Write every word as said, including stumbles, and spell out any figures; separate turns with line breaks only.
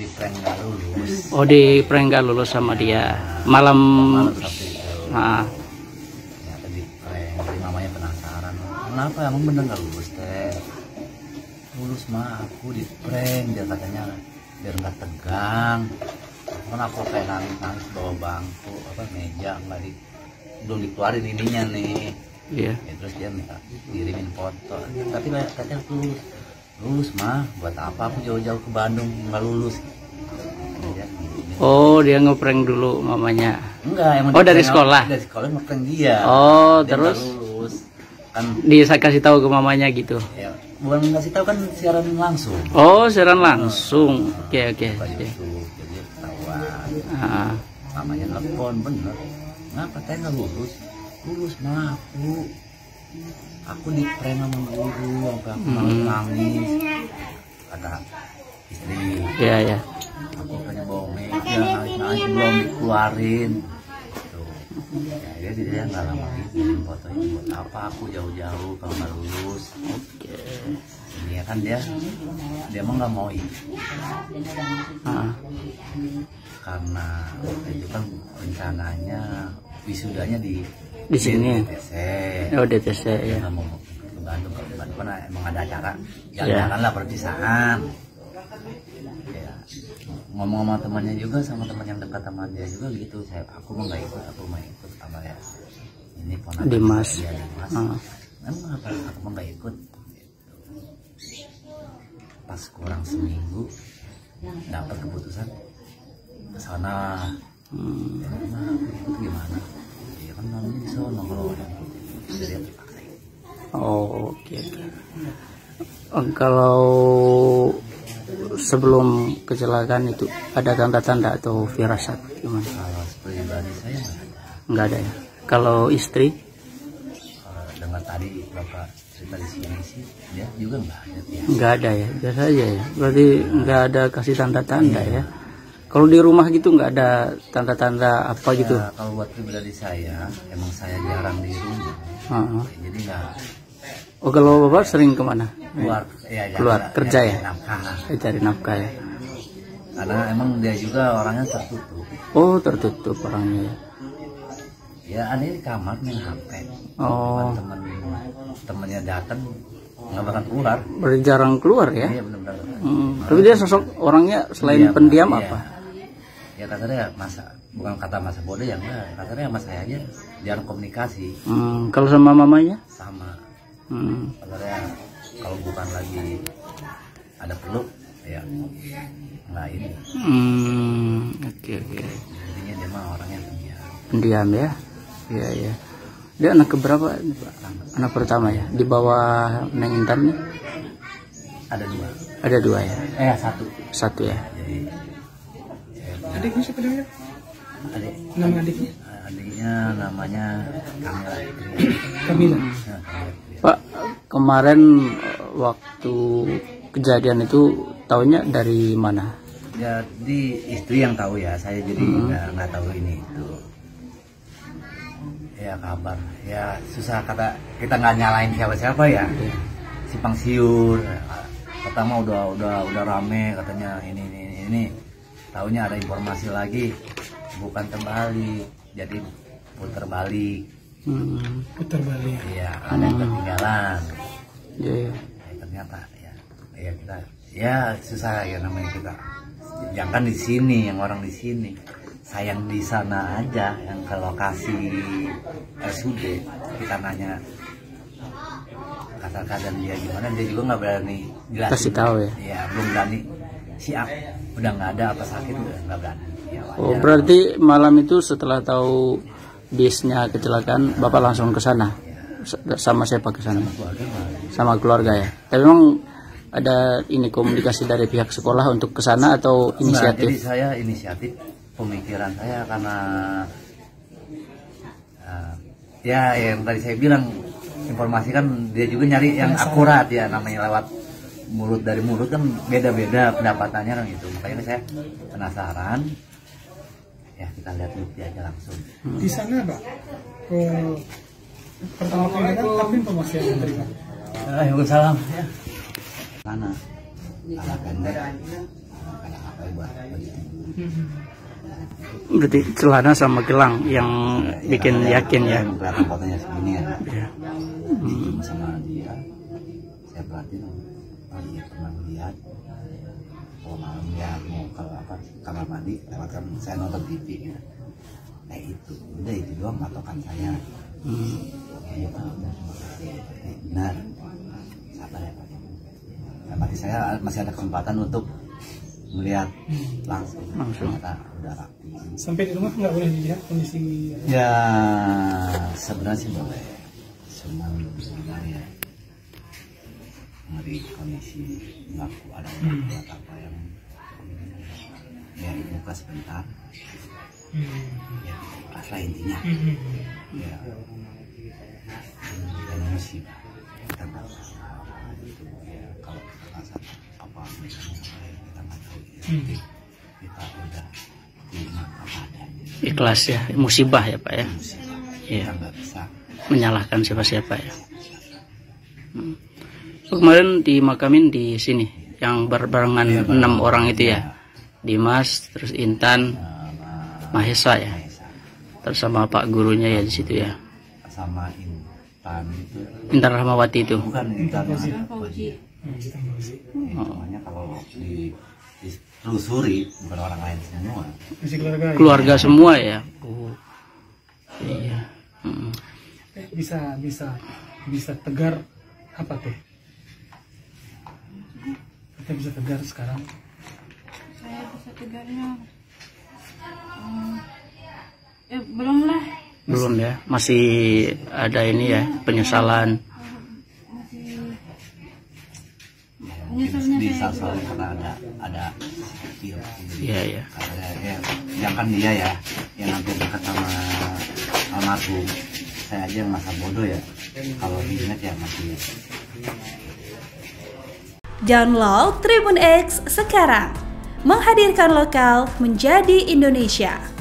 di prank nggak lulus.
Oh, di prank nggak lulus sama dia. Malam.
Malam Sabtu itu.
Nah.
Ternyata di prank. Jadi mamanya penasaran. Kenapa emang bener nggak lulus teh? Lulus mah aku di prank, dia katanya biar nggak tegang. Kan aku kayak nangis nangis bawa bangku apa meja nggak di belum dikeluarin ininya nih.
Iya.
Ya, terus dia minta kirimin foto. Tapi katanya lulus. Lulus mah buat apa aku jauh-jauh ke Bandung nggak lulus. Ya,
oh, dia ngeprank dulu mamanya.
Enggak, emang
oh dari sekolah.
Dari sekolah ngeprank dia.
Oh,
dia
terus
lulus. Kan
dia kasih tahu ke mamanya gitu.
Ya, bukan ngasih tahu kan siaran langsung.
Oh, siaran langsung. Oke, oke.
Jadi ketahuan.
Ah.
Mamanya telepon bener. Ngapa teh nggak lulus? Lulus mah aku. Aku di prank sama guru sampai aku
Hmm.
nangis. Kata istri.
Iya, ya.
Aku pengen bawa meja nangis-nangis belum dikeluarin. Tuh. Ya, dia dia nggak lama bikin fotonya buat apa aku jauh-jauh kalau nggak lulus.
Oke.
Ini ya kan dia dia mah nggak mau itu.
Ah.
Karena waktu itu kan rencananya wisudanya di
Di sini.
D T C.
Oh, D T C
Dia
ya.
nggak mau ke Bandung, kalau ke Bandung kan emang ada acara
Ya.
jalan-jalan lah perpisahan. Ya. Ngomong sama temannya juga, sama teman yang dekat sama dia juga gitu. Saya aku mau nggak ikut, aku mau ikut sama ya. Ini ponakan
Dimas.
dia, Dimas.
Ah.
Emang apa aku mau nggak ikut? Pas kurang seminggu dapat keputusan ke sana.
Hmm.
Ya, nah, aku ikut gimana? Ya kan namanya di sono kalau ada jadi dia terpaksa.
Oh, oke. Oh, kalau sebelum kecelakaan itu ada tanda-tanda atau firasat gimana?
Kalau pribadi saya nggak ada.
Nggak ada ya. Kalau istri?
Kalau dengar tadi bapak cerita di sini sih, dia juga nggak ada. Ya.
Nggak ada ya, biasa aja ya. Berarti nggak ada kasih tanda-tanda ya. Kalau di rumah gitu nggak ada tanda-tanda apa
Ya,
gitu?
kalau buat pribadi saya, emang saya jarang di rumah.
Uh-huh.
Jadi nggak
Oh, kalau bapak sering kemana?
keluar, ya,
Keluar
jarang-
kerja ya?
nafkah.
Eh, cari nafkah ya.
Karena emang dia juga orangnya tertutup.
Oh, tertutup orangnya ya.
Ya, ada di kamar main H P.
Oh,
Temen temennya datang nggak bakal keluar.
berarti jarang keluar ya?
Iya benar-benar.
Hmm. Tapi dia sosok orangnya selain
Iya,
pendiam
iya.
apa?
Ya katanya masa bukan kata masa bodoh ya enggak, katanya sama saya aja jarang komunikasi
Hmm. Kalau sama mamanya?
sama.
Hmm.
Katanya kalau bukan lagi ada perlu ya nggak ini.
Hmm. Oke, oke.
Intinya dia mah orangnya pendiam.
Pendiam ya? Iya, iya. Dia anak keberapa? Anak pertama ya? Di bawah Neng Intan nih?
Ada dua.
Ada dua ya?
Eh satu.
Satu ya?
Jadi
Adiknya siapa namanya?
adik
Nama adiknya?
adiknya namanya Kamila.
Kamila.
Nah, Kamila.
Pak, kemarin eh, waktu kejadian itu tahunya dari mana?
Jadi istri yang tahu ya, saya jadi nggak nggak tahu ini itu. Ya kabar, ya susah kata kita nggak nyalain siapa-siapa ya. Simpang siur, pertama udah udah udah rame katanya ini ini ini. Taunya ada informasi lagi, bukan terbalik, jadi putar balik.
Hmm.
Putar balik.
Iya, ada yang ketinggalan.
Iya, iya.
Ya, ternyata ya, ya kita ya susah ya namanya kita. Jangan di sini, yang orang di sini, sayang di sana aja, yang ke lokasi R S U D kita nanya kata-kata dia gimana, dia juga nggak berani jelasin.
Kasih tahu ya.
Iya, belum berani. Siap, udah nggak ada apa sakit udah nggak berani. Ya,
Oh,
wajar.
berarti malam itu setelah tahu bisnya kecelakaan, Bapak langsung ke sana? S- Sama siapa ke sana?
Keluarga mah.
Sama keluarga ya? Tapi memang ada ini komunikasi dari pihak sekolah untuk ke sana atau
Nah,
inisiatif?
jadi saya inisiatif pemikiran saya karena uh, ya yang tadi saya bilang informasi kan dia juga nyari yang akurat ya, namanya lewat mulut dari mulut kan beda-beda pendapatannya kan gitu, makanya saya penasaran ya kita lihat bukti aja langsung.
Di sana, Pak. Oh, pertama kali datang, apa informasi yang diterima?
Waalaikumsalam ya. Mana? Anak pendek. Kayak apa pakai buat baju tidur.
Berarti celana sama gelang yang bikin yakin ya.
Kelihatan fotonya segini ya.
Iya.
Hmm. Sama dia, saya perhatiin, oh dia pernah lihat. Kalau malam ya mau ke apa kamar mandi, lewat kan saya nonton T V ya. Nah itu, udah itu doang patokan saya. Hmm. Ya, benar, sabar ya Pak. Nah, masih saya masih ada kesempatan untuk melihat langsung, langsung. Ternyata udah rapi.
Sampai di rumah nggak boleh dilihat kondisi?
Ya sebenarnya sih boleh, cuma sebenarnya ya ngeri kondisi nggak ada hmm. apa yang ya dibuka sebentar. Hmm. Ya ikhlas lah intinya. Hmm. Ya dan musibah kita nggak itu ya kalau kita rasa apa misalnya kita nggak tahu ya. Hmm. Kita udah terima apa adanya.
Ikhlas ya, musibah ya Pak ya. Iya.
Nggak bisa
menyalahkan siapa-siapa ya. Hmm. Kemarin dimakamin di sini yang berbarengan ya, enam orang itu ya. Dimas, terus Intan, Mahesa ya. Terus sama Pak gurunya ya di situ ya.
Sama Intan itu.
Intan Rahmawati itu.
Bukan Intan Fauzi. Namanya kalau di ditelusuri bukan orang lain semua.
Keluarga,
keluarga semua ya. Oh. Iya. Hmm.
Bisa bisa bisa tegar apa teh? Kita bisa tegar sekarang.
Saya bisa tegarnya um, eh, belum lah.
Belum ya, masih ada ini ya penyesalan.
Masih
disasar karena ada ada skill.
Iya iya.
Karena ya, yang kan dia ya yang hampir dekat sama almarhum. Saya aja yang masa bodoh ya. Kalau diingat ya masih.
Download Tribun X sekarang, menghadirkan lokal menjadi Indonesia.